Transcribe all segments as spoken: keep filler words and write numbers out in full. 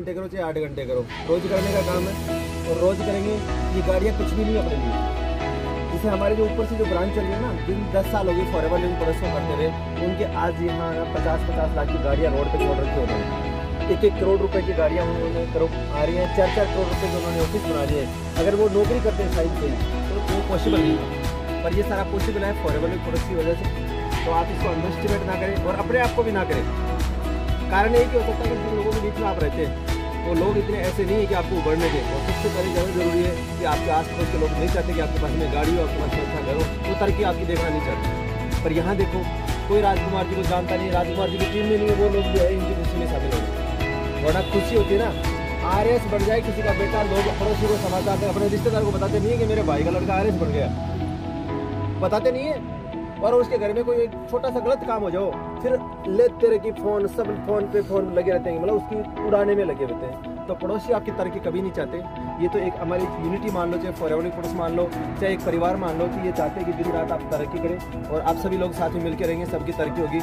घंटे करो चाहे आठ घंटे करो, रोज करने का काम है और रोज करेंगे। ये गाड़ियाँ कुछ भी नहीं अपने लिए। जैसे हमारे जो ऊपर से जो ब्रांच चल रही है ना, जिन दस साल हो गए फॉरएवर लिविंग प्रोडक्ट्स को करते रहे, उनके आज यहाँ पचास पचास लाख की गाड़ियाँ रोड पे छोड़ रखी उन्होंने। एक एक करोड़ रुपए की गाड़ियाँ उन्होंने करो आ रही हैं, चार चार करोड़ रुपए के उन्होंने ऑफिस बना लिए। अगर वो नौकरी करते हैं साइड पे तो वो पॉसिबल नहीं है, पर ये सारा पॉसिबल है फॉरएवर लिविंग प्रोडक्ट्स की वजह से। तो आप इसको अंडरएस्टिमेट ना करें और अपने आप को भी ना करें। कारण यही कि हो सकता है कि जिन लोगों के बीच में आप रहते हैं वो लोग इतने ऐसे नहीं है कि आपको उभरने दें। और सबसे पहले ज़्यादा जरूरी है कि आपके आस पड़ोस के लोग नहीं चाहते कि आपके पास में गाड़ी हो, आपके पास में अच्छा घर हो, वो तरक्की आपकी देखना नहीं चाहते। पर यहाँ देखो, कोई राजकुमार जी को जानता नहीं, राजकुमार जी की टीम में नहीं है, वो लोग जो है इनकी खुशी में शामिल हो गए। बड़ा खुशी होती है ना, आर एस बढ़ जाए किसी का बेटा, लोग पड़ोसी को समाचार दें, अपने रिश्तेदार को बताते नहीं है कि मेरे भाई का लड़का आर एस बढ़ गया, बताते नहीं है। और उसके घर में कोई छोटा सा गलत काम हो जाओ, फिर लेते रहे कि फोन, सब फोन पे फोन लगे रहते हैं, मतलब उसकी उड़ाने में लगे रहते हैं। तो पड़ोसी आपकी तरक्की कभी नहीं चाहते। ये तो एक हमारी यूनिटी मान लो, चाहे फॉरएवर लिविंग प्रोडक्ट्स मान लो, चाहे एक परिवार मान लो, कि ये चाहते हैं कि दिन रात आप तरक्की करें और आप सभी लोग साथ में मिलकर रहेंगे, सबकी तरक्की होगी।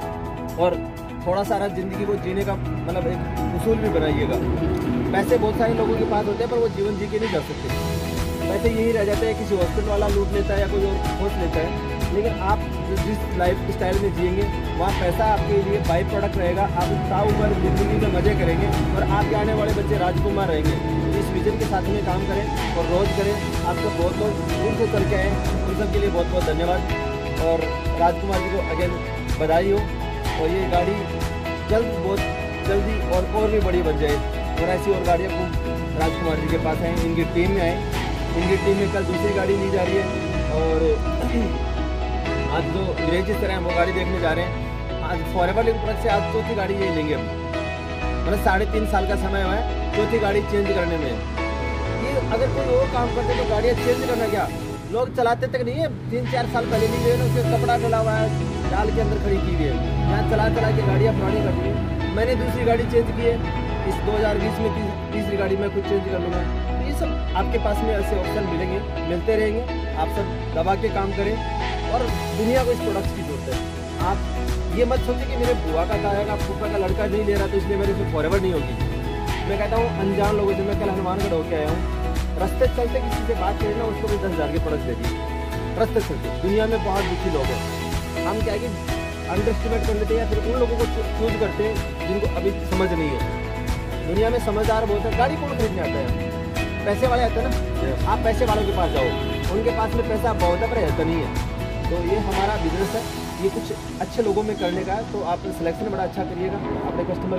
और थोड़ा सारा ज़िंदगी को जीने का मतलब एक उसूल भी बनाइएगा। पैसे बहुत सारे लोगों के पास होते हैं पर वो जीवन जी के नहीं जा सकते। पैसे यही रह जाते हैं, किसी हॉस्पिटल वाला लूट लेता है या कोई और खोज लेता है। लेकिन आप जिस लाइफ स्टाइल में जिएंगे वहाँ पैसा आपके लिए बाई प्रोडक्ट रहेगा। आप ताउम्र जिंदगी में मज़े करेंगे और आपके आने वाले बच्चे राजकुमार रहेंगे। इस विजन के साथ में काम करें और रोज़ करें। आपको बहुत लोग दूर से चल के आए, उन सब के लिए बहुत बहुत धन्यवाद। और राजकुमार जी को अगेन बधाई हो और ये गाड़ी जल्द बहुत जल्दी और और भी बड़ी बन जाए और ऐसी और गाड़ियाँ खूब राजकुमार जी के पास आएँ, इनकी टीम में आएँ। इनकी टीम में कल दूसरी गाड़ी ली जा रही है और आज जो अंग्रेजी तरह हम वो गाड़ी देखने जा रहे हैं। आज फॉरएवर लिविंग प्रोडक्ट्स से आज चौथी गाड़ी यही लेंगे हम, मतलब साढ़े तीन साल का समय हुआ है चौथी गाड़ी चेंज करने में। ये अगर कोई और काम करते तो गाड़ियाँ चेंज करना क्या, लोग चलाते तक नहीं है। तीन चार साल पहले ली गई ना, उसके कपड़ा डला हुआ है, डाल के अंदर खड़ी की हुई है, यहाँ चला चला के गाड़ियाँ पुरानी कर दी है। मैंने दूसरी गाड़ी चेंज की है, इस दो हज़ार बीस में ती, तीसरी गाड़ी मैं खुद चेंज कर लूँगा। तो ये सब आपके पास में ऐसे ऑप्शन मिलेंगे, मिलते रहेंगे। आप सब दबा के काम करें और दुनिया को इस प्रोडक्ट्स की जरूरत है। आप ये मत सोचिए कि मेरे बुआ का ताया का फूफा का लड़का नहीं ले रहा तो इसलिए मेरे से फॉरएवर नहीं होगी। मैं कहता हूँ अनजान लोगों से, मैं कल हनुमानगढ़ होकर आया हूँ, रास्ते चलते किसी से बात करें ना, उसको भी दस हज़ार के प्रोडक्ट दे दिए रास्ते चलते। दुनिया में बहुत दुखी लोग हैं। हम क्या कि अंडर एस्टिमेट कर लेते हैं या फिर उन लोगों को चूज करते हैं जिनको अभी समझ नहीं है। दुनिया में समझदार बहुत है। गाड़ी कौन खरीदने आता है? पैसे वाले आते हैं ना। आप पैसे वालों के पास जाओ, उनके पास में पैसा बहुत है पर रहता नहीं है। तो ये हमारा बिजनेस है, ये कुछ अच्छे लोगों में करने का है। तो आप सिलेक्शन बड़ा अच्छा करिएगा अपने कस्टमर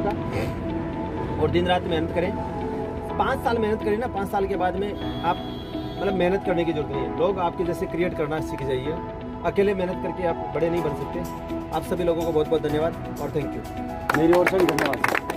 का और दिन रात मेहनत करें। पाँच साल मेहनत करें ना, पाँच साल के बाद में आप मतलब मेहनत करने की जरूरत नहीं है। लोग आपके जैसे क्रिएट करना सीख जाइए। अकेले मेहनत करके आप बड़े नहीं बन सकते। आप सभी लोगों को बहुत बहुत धन्यवाद और थैंक यू। मेरी ओर से भी धन्यवाद।